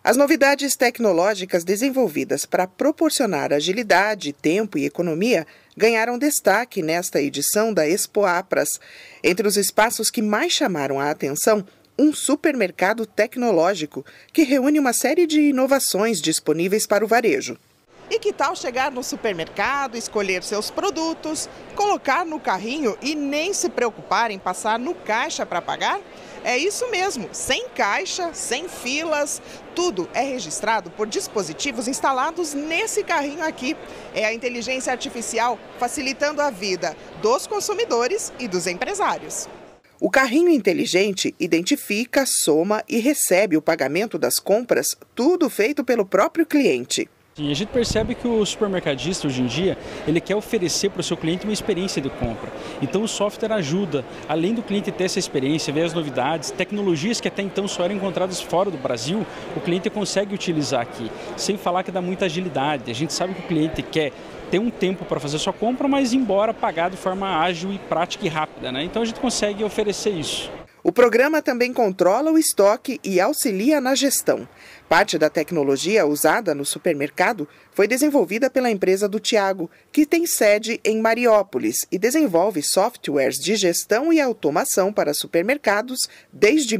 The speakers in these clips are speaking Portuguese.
As novidades tecnológicas desenvolvidas para proporcionar agilidade, tempo e economia ganharam destaque nesta edição da Expo Apras. Entre os espaços que mais chamaram a atenção, um supermercado tecnológico que reúne uma série de inovações disponíveis para o varejo. E que tal chegar no supermercado, escolher seus produtos, colocar no carrinho e nem se preocupar em passar no caixa para pagar? É isso mesmo, sem caixa, sem filas, tudo é registrado por dispositivos instalados nesse carrinho aqui. É a inteligência artificial facilitando a vida dos consumidores e dos empresários. O carrinho inteligente identifica, soma e recebe o pagamento das compras, tudo feito pelo próprio cliente. Sim, a gente percebe que o supermercadista hoje em dia, ele quer oferecer para o seu cliente uma experiência de compra. Então o software ajuda, além do cliente ter essa experiência, ver as novidades, tecnologias que até então só eram encontradas fora do Brasil, o cliente consegue utilizar aqui, sem falar que dá muita agilidade. A gente sabe que o cliente quer ter um tempo para fazer sua compra, mas embora pagar de forma ágil e prática e rápida, né? Então a gente consegue oferecer isso. O programa também controla o estoque e auxilia na gestão. Parte da tecnologia usada no supermercado foi desenvolvida pela empresa do Tiago, que tem sede em Mariópolis e desenvolve softwares de gestão e automação para supermercados desde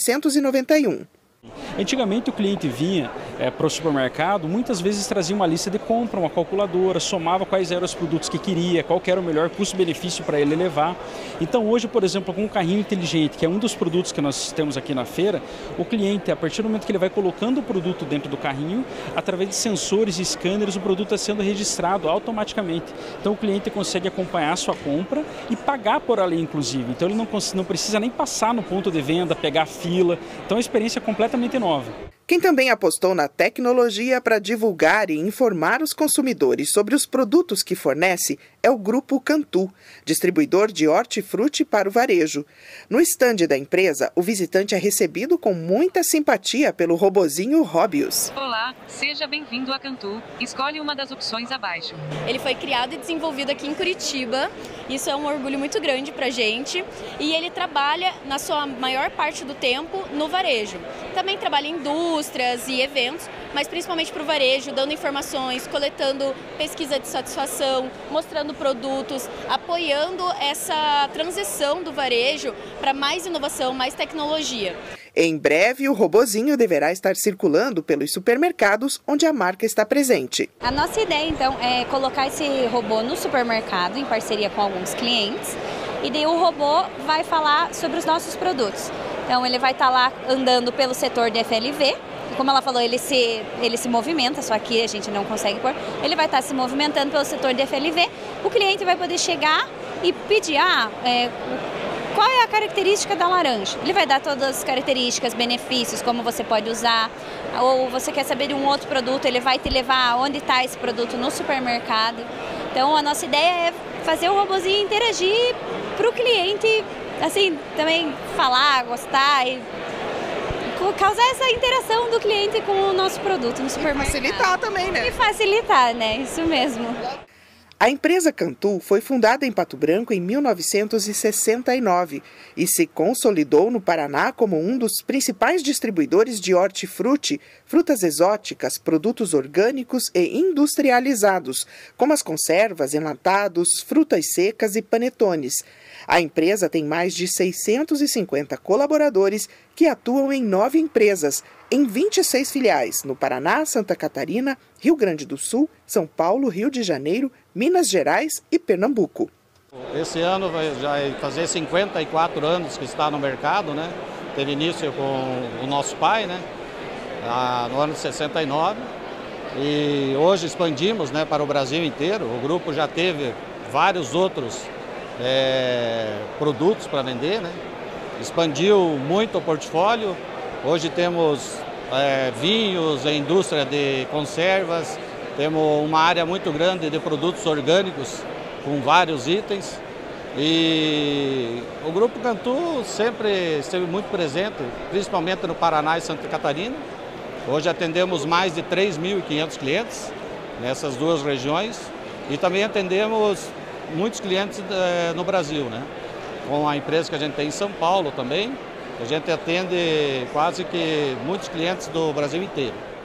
1991. Antigamente o cliente vinha para o supermercado, muitas vezes trazia uma lista de compra, uma calculadora, somava quais eram os produtos que queria, qual que era o melhor custo-benefício para ele levar. Então hoje, por exemplo, com o carrinho inteligente, que é um dos produtos que nós temos aqui na feira, o cliente, a partir do momento que ele vai colocando o produto dentro do carrinho, através de sensores e scanners, o produto está sendo registrado automaticamente. Então o cliente consegue acompanhar a sua compra e pagar por ali, inclusive. Então ele não precisa nem passar no ponto de venda, pegar fila. Então a experiência é completamente nova. Quem também apostou na tecnologia para divulgar e informar os consumidores sobre os produtos que fornece é o Grupo Cantu, distribuidor de hortifruti para o varejo. No estande da empresa, o visitante é recebido com muita simpatia pelo robozinho Robius. Olá, seja bem-vindo a Cantu. Escolhe uma das opções abaixo. Ele foi criado e desenvolvido aqui em Curitiba. Isso é um orgulho muito grande para a gente. E ele trabalha, na sua maior parte do tempo, no varejo. Também trabalha em indústrias e eventos, mas principalmente para o varejo, dando informações, coletando pesquisa de satisfação, mostrando produtos, apoiando essa transição do varejo para mais inovação, mais tecnologia. Em breve, o robozinho deverá estar circulando pelos supermercados onde a marca está presente. A nossa ideia, então, é colocar esse robô no supermercado, em parceria com alguns clientes, e daí o robô vai falar sobre os nossos produtos. Então, ele vai estar lá andando pelo setor de FLV. Como ela falou, ele se movimenta, só que a gente não consegue pôr. Ele vai estar se movimentando pelo setor de FLV. O cliente vai poder chegar e pedir, qual é a característica da laranja? Ele vai dar todas as características, benefícios, como você pode usar. Ou você quer saber de um outro produto, ele vai te levar onde está esse produto no supermercado. Então, a nossa ideia é fazer o robozinho interagir para o cliente, assim, também falar, gostar e causar essa interação do cliente com o nosso produto no supermercado. E facilitar também, né? E facilitar, né? Isso mesmo. A empresa Cantu foi fundada em Pato Branco em 1969 e se consolidou no Paraná como um dos principais distribuidores de hortifruti, frutas exóticas, produtos orgânicos e industrializados, como as conservas, enlatados, frutas secas e panetones. A empresa tem mais de 650 colaboradores que atuam em 9 empresas, em 26 filiais, no Paraná, Santa Catarina, Rio Grande do Sul, São Paulo, Rio de Janeiro, Minas Gerais e Pernambuco. Esse ano já vai fazer 54 anos que está no mercado, né? Teve início com o nosso pai, né? No ano de 69. E hoje expandimos, né, para o Brasil inteiro. O grupo já teve vários outros produtos para vender, né? Expandiu muito o portfólio. Hoje temos vinhos, a indústria de conservas, temos uma área muito grande de produtos orgânicos com vários itens. E o Grupo Cantu sempre esteve muito presente, principalmente no Paraná e Santa Catarina. Hoje atendemos mais de 3.500 clientes nessas duas regiões e também atendemos muitos clientes no Brasil, né? Com a empresa que a gente tem em São Paulo também. A gente atende quase que muitos clientes do Brasil inteiro.